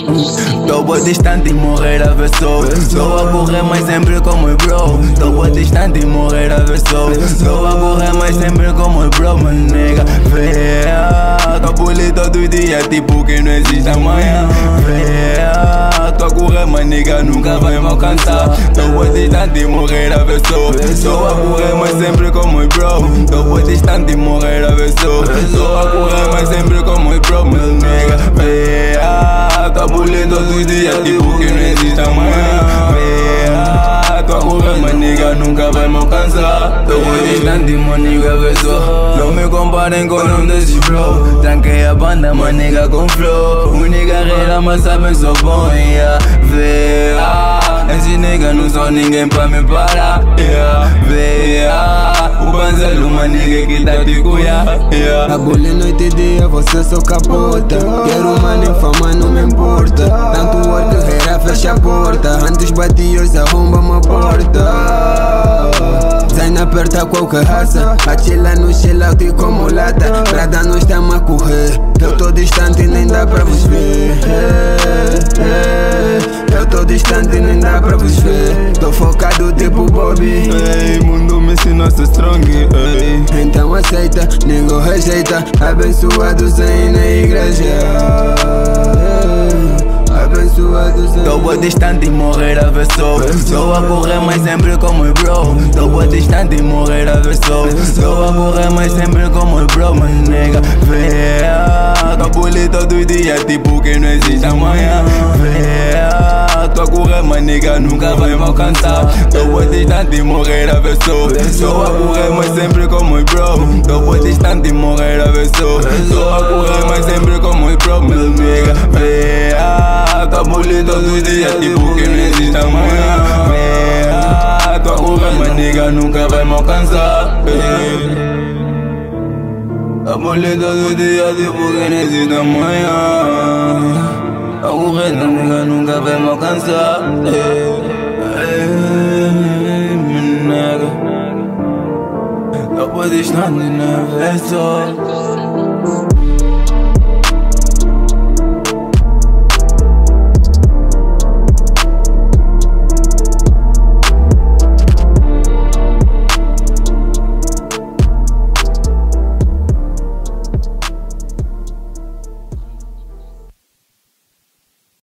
Tô distante e morrer a ver só. Tô a correr mas sempre como o bro. Tô distante e morrer a ver só. Tô a correr mas sempre como o bro, my nigga. Véia, tô pulando todo dia tipo que não existe amanhã. Véia, tô a correr mas nigga nunca vai me alcançar. Tô distante e morrer a ver só. Tô a correr mas sempre como o bro. Tô distante e morrer a ver só. Tô a correr mas sempre como o bro, my nigga. Véia, tô pulando todo dia tipo que não existe amanhã. Véia, tô a correr mas nigga nunca vai me alcançar. Tô distante e my nigga vê só. Não me comparem com um desses bro. Tranquei a banda, my nigga com flow. Um nigga reira mas sabem sou bom, yeah. Véia, esses niggas não são ninguém pra me parar, yeah. Véia, o Banzelo, my nigga que tá de cuia, yeah. A bullying noite e dia, você só capota. Quero money, fama não me importa. Tanto work, reira, fecha a porta. Antes bati, hoje arromba uma porta. Zaina aperta qualquer raça. Atila no chill out como lata. Brada nós estamos a correr. Eu tô distante e nem dá pra vos ver. Eu tô distante e nem dá pra vos ver. Tô focado tipo Bobby. Ei, mundo me ensina a ser strong, ei. Então aceita, nego rejeita. Abençoados aí na igreja. Abençoados aí. Tô distante e morrer a ver só. Tô a correr mas sempre como o bro. Tô distante e morrer a ver só. Tô a correr mas sempre como o bro, my nigga. Véia, tô pulando todo dia tipo que não existe amanhã. Véia, tô a correr mas nigga nunca vai me alcançar. Tô distante e morrer a ver só. Tô a correr mas sempre como o bro. Tô distante e morrer a ver só. Tô a correr mas sempre como o bro, my nigga. Véia, tô pulando todo dia tipo que não existe amanhã. Véia, tô a correr mas nigga nunca vai me alcançar. Tô pulando todo dia tipo que não existe amanhã. Tô a correr mas nigga nunca vai me alcançar. Tô distante, né, vê só.